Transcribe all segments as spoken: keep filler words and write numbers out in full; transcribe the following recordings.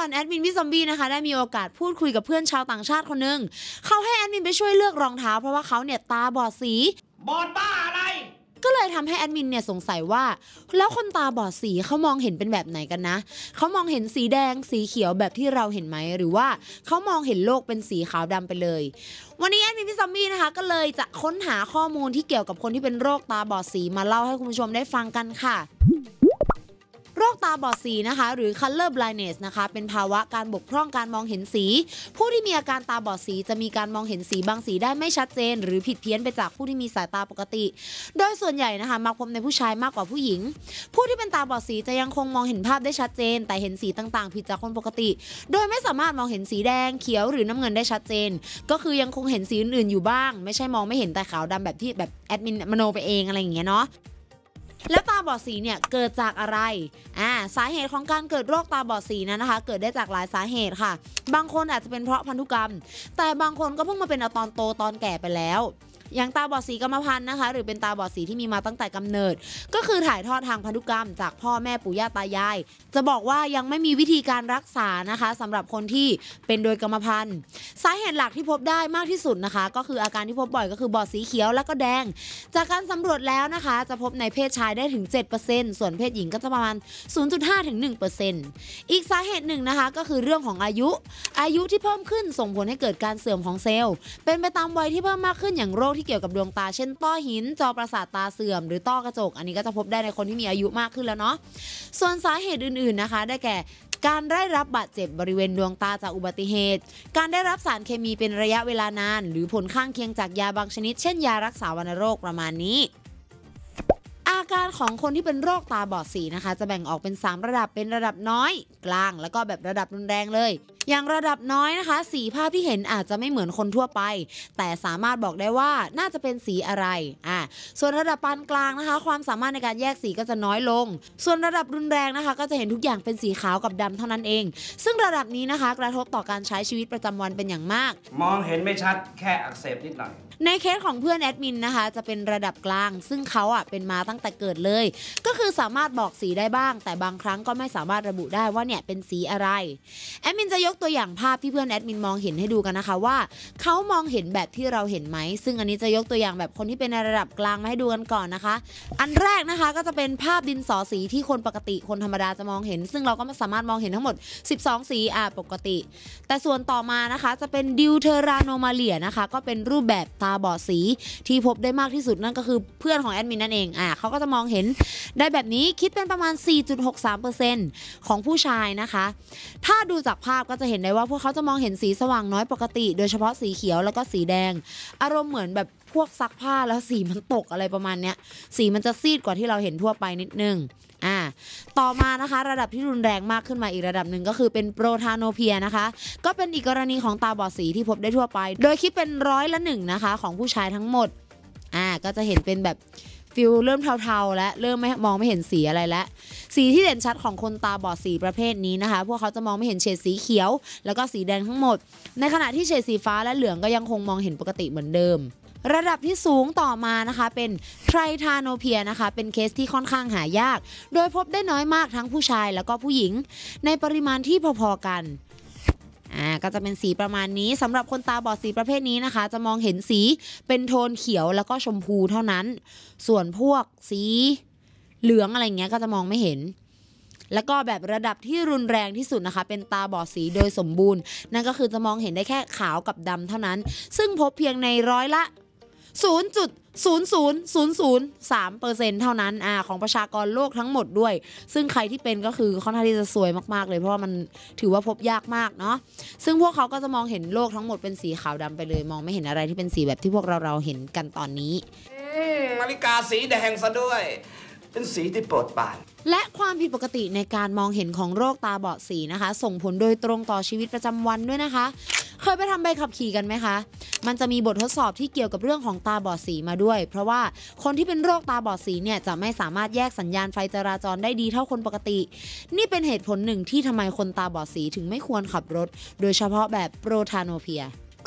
ก่อนแอดมินพี่ซอมบี้นะคะได้มีโอกาสพูดคุยกับเพื่อนชาวต่างชาติคนหนึ่งเขาให้แอดมินไปช่วยเลือกรองเท้าเพราะว่าเขาเนี่ยตาบอดสีบอดบ้าอะไรก็เลยทำให้แอดมินเนี่ยสงสัยว่าแล้วคนตาบอดสีเขามองเห็นเป็นแบบไหนกันนะเขามองเห็นสีแดงสีเขียวแบบที่เราเห็นไหมหรือว่าเขามองเห็นโลกเป็นสีขาวดำไปเลยวันนี้แอดมินพี่ซอมบี้นะคะก็เลยจะค้นหาข้อมูลที่เกี่ยวกับคนที่เป็นโรคตาบอดสีมาเล่าให้คุณผู้ชมได้ฟังกันค่ะโรคตาบอดสีนะคะหรือ color blindness นะคะเป็นภาวะการบกพร่องการมองเห็นสีผู้ที่มีอาการตาบอดสีจะมีการมองเห็นสีบางสีได้ไม่ชัดเจนหรือผิดเพี้ยนไปจากผู้ที่มีสายตาปกติโดยส่วนใหญ่นะคะมักพบในผู้ชายมากกว่าผู้หญิงผู้ที่เป็นตาบอดสีจะยังคงมองเห็นภาพได้ชัดเจนแต่เห็นสีต่างๆผิดจากคนปกติโดยไม่สามารถมองเห็นสีแดงเขียวหรือน้ำเงินได้ชัดเจนก็คือยังคงเห็นสีอื่นๆอยู่บ้างไม่ใช่มองไม่เห็นแต่ขาวดำแบบที่แบบแอดมินมโนไปเองอะไรอย่างเงี้ยเนาะแล้วตาบอดสีเนี่ยเกิดจากอะไรอ่าสาเหตุของการเกิดโรคตาบอดสีนั้นนะคะเกิดได้จากหลายสาเหตุค่ะบางคนอาจจะเป็นเพราะพันธุกรรมแต่บางคนก็เพิ่งมาเป็นเอาตอนโตตอนแก่ไปแล้วอย่างตาบอดสีกรรมพันธุ์นะคะหรือเป็นตาบอดสีที่มีมาตั้งแต่กำเนิดก็คือถ่ายทอดทางพันธุกรรมจากพ่อแม่ปู่ย่าตายายจะบอกว่ายังไม่มีวิธีการรักษานะคะสำหรับคนที่เป็นโดยกรรมพันธุ์สาเหตุหลักที่พบได้มากที่สุดนะคะก็คืออาการที่พบบ่อยก็คือบอดสีเขียวและก็แดงจากการสำรวจแล้วนะคะจะพบในเพศชายได้ถึง เจ็ดเปอร์เซ็นต์ ส่วนเพศหญิงก็จะประมาณ ศูนย์จุดห้า ถึง หนึ่งเปอร์เซ็นต์ อีกสาเหตุหนึ่งนะคะก็คือเรื่องของอายุอายุที่เพิ่มขึ้นส่งผลให้เกิดการเสื่อมของเซลล์เป็นไปตามวัยที่เพิ่มมากขึ้นอย่างโรคที่เกี่ยวกับดวงตาเช่นต้อหินจอประสาทตาเสื่อมหรือต้อกระจกอันนี้ก็จะพบได้ในคนที่มีอายุมากขึ้นแล้วเนาะส่วนสาเหตุอื่นๆนะคะได้แก่การได้รับบาดเจ็บบริเวณดวงตาจากอุบัติเหตุการได้รับสารเคมีเป็นระยะเวลานานหรือผลข้างเคียงจากยาบางชนิดเช่นยารักษาวัณโรคประมาณนี้อาการของคนที่เป็นโรคตาบอดสีนะคะจะแบ่งออกเป็นสามระดับเป็นระดับน้อยกลางแล้วก็แบบระดับรุนแรงเลยอย่างระดับน้อยนะคะสีภาพที่เห็นอาจจะไม่เหมือนคนทั่วไปแต่สามารถบอกได้ว่าน่าจะเป็นสีอะไรอ่าส่วนระดับปานกลางนะคะความสามารถในการแยกสีก็จะน้อยลงส่วนระดับรุนแรงนะคะก็จะเห็นทุกอย่างเป็นสีขาวกับดำเท่านั้นเองซึ่งระดับนี้นะคะกระทบต่อการใช้ชีวิตประจำวันเป็นอย่างมากมองเห็นไม่ชัดแค่อักเสบนิดหน่อยในเคสของเพื่อนแอดมินนะคะจะเป็นระดับกลางซึ่งเขาอ่ะเป็นมาตั้งแต่เกิดเลยก็คือสามารถบอกสีได้บ้างแต่บางครั้งก็ไม่สามารถระบุได้ว่าเนี่ยเป็นสีอะไรแอดมินจะยกตัวอย่างภาพที่เพื่อนแอดมินมองเห็นให้ดูกันนะคะว่าเขามองเห็นแบบที่เราเห็นไหมซึ่งอันนี้จะยกตัวอย่างแบบคนที่เป็นในระดับกลางมาให้ดูกันก่อนนะคะอันแรกนะคะก็จะเป็นภาพดินสอสีที่คนปกติคนธรรมดาจะมองเห็นซึ่งเราก็สามารถมองเห็นทั้งหมดสิบสองสีอ่ะปกติแต่ส่วนต่อมานะคะจะเป็นดิวเทอราโนมาเลียนะคะก็เป็นรูปแบบตาบอดสีที่พบได้มากที่สุดนั่นก็คือเพื่อนของแอดมินนั่นเองอ่ะเขาก็จะมองเห็นได้แบบนี้คิดเป็นประมาณ สี่จุดหกสามเปอร์เซ็นต์ ของผู้ชายนะคะถ้าดูจากภาพก็จะเห็นได้ว่าพวกเขาจะมองเห็นสีสว่างน้อยปกติโดยเฉพาะสีเขียวแล้วก็สีแดงอารมณ์เหมือนแบบพวกซักผ้าแล้วสีมันตกอะไรประมาณเนี้ยสีมันจะซีดกว่าที่เราเห็นทั่วไปนิดนึงอ่าต่อมานะคะระดับที่รุนแรงมากขึ้นมาอีกระดับหนึ่งก็คือเป็นโปรทาโนเพียนะคะก็เป็นอีกกรณีของตาบอดสีที่พบได้ทั่วไปโดยคิดเป็นร้อยละหนึ่งนะคะของผู้ชายทั้งหมดอ่าก็จะเห็นเป็นแบบฟิลเริ่มเทาๆและเริ่มไม่มองไม่เห็นสีอะไรแล้วสีที่เด่นชัดของคนตาบอดสีประเภทนี้นะคะพวกเขาจะมองไม่เห็นเฉดสีเขียวแล้วก็สีแดงทั้งหมดในขณะที่เฉดสีฟ้าและเหลืองก็ยังคงมองเห็นปกติเหมือนเดิมระดับที่สูงต่อมานะคะเป็นไทรทาโนเพียนะคะเป็นเคสที่ค่อนข้างหายากโดยพบได้น้อยมากทั้งผู้ชายแล้วก็ผู้หญิงในปริมาณที่พอๆกันอ่าก็จะเป็นสีประมาณนี้สำหรับคนตาบอดสีประเภทนี้นะคะจะมองเห็นสีเป็นโทนเขียวแล้วก็ชมพูเท่านั้นส่วนพวกสีเหลืองอะไรเงี้ยก็จะมองไม่เห็นแล้วก็แบบระดับที่รุนแรงที่สุดนะคะเป็นตาบอดสีโดยสมบูรณ์นั่นก็คือจะมองเห็นได้แค่ขาวกับดำเท่านั้นซึ่งพบเพียงในร้อยละ ศูนย์จุดศูนย์ศูนย์ศูนย์ศูนย์สามเปอร์เซ็นต์ เท่านั้นอ่าของประชากรโลกทั้งหมดด้วยซึ่งใครที่เป็นก็คือค่อนข้างที่จะซวยมากๆเลยเพราะว่ามันถือว่าพบยากมากเนาะซึ่งพวกเขาก็จะมองเห็นโลกทั้งหมดเป็นสีขาวดำไปเลยมองไม่เห็นอะไรที่เป็นสีแบบที่พวกเราเราเห็นกันตอนนี้นาฬิกาสีแดงซะด้วยเป็นสีที่โปรดปรานและความผิดปกติในการมองเห็นของโรคตาบอดสีนะคะส่งผลโดยตรงต่อชีวิตประจำวันด้วยนะคะเคยไปทำใบขับขี่กันไหมคะมันจะมีบททดสอบที่เกี่ยวกับเรื่องของตาบอดสีมาด้วยเพราะว่าคนที่เป็นโรคตาบอดสีเนี่ยจะไม่สามารถแยกสัญญาณไฟจราจรได้ดีเท่าคนปกตินี่เป็นเหตุผลหนึ่งที่ทำไมคนตาบอดสีถึงไม่ควรขับรถโดยเฉพาะแบบโปรทาโนเพียค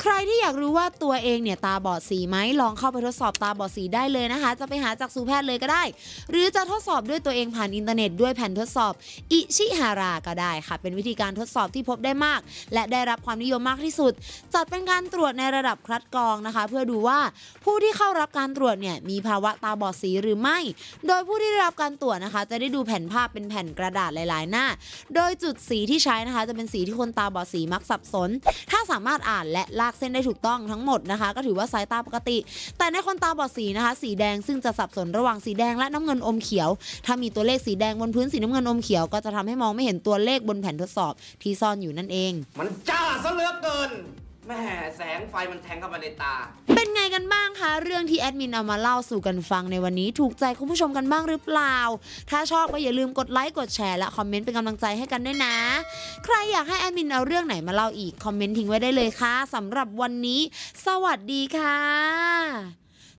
ใครที่อยากรู้ว่าตัวเองเนี่ยตาบอดสีไหมลองเข้าไปทดสอบตาบอดสีได้เลยนะคะจะไปหาจักษุแพทย์เลยก็ได้หรือจะทดสอบด้วยตัวเองผ่านอินเทอร์เน็ตด้วยแผ่นทดสอบอิชิฮาราก็ได้ค่ะเป็นวิธีการทดสอบที่พบได้มากและได้รับความนิยมมากที่สุดจัดเป็นการตรวจในระดับคัดกรองนะคะเพื่อดูว่าผู้ที่เข้ารับการตรวจเนี่ยมีภาวะตาบอดสีหรือไม่โดยผู้ที่ได้รับการตรวจนะคะจะได้ดูแผ่นภาพเป็นแผ่นกระดาษหลายๆหน้าโดยจุดสีที่ใช้นะคะจะเป็นสีที่คนตาบอดสีมักสับสนถ้าสามารถอ่านและลากเส้นได้ถูกต้องทั้งหมดนะคะก็ถือว่าสายตาปกติแต่ในคนตาบอดสีนะคะสีแดงซึ่งจะสับสนระหว่างสีแดงและน้ำเงินอมเขียวถ้ามีตัวเลขสีแดงบนพื้นสีน้ำเงินอมเขียวก็จะทำให้มองไม่เห็นตัวเลขบนแผ่นทดสอบที่ซ่อนอยู่นั่นเองมันจ้าซะเหลือเกินแม่แสงไฟมันแทงเข้ามาในตาเป็นไงกันบ้างคะเรื่องที่แอดมินเอามาเล่าสู่กันฟังในวันนี้ถูกใจคุณผู้ชมกันบ้างหรือเปล่าถ้าชอบก็อย่าลืมกดไลค์กดแชร์และคอมเมนต์เป็นกำลังใจให้กันด้วยนะใครอยากให้แอดมินเอาเรื่องไหนมาเล่าอีกคอมเมนต์ทิ้งไว้ได้เลยค่ะสำหรับวันนี้สวัสดีค่ะ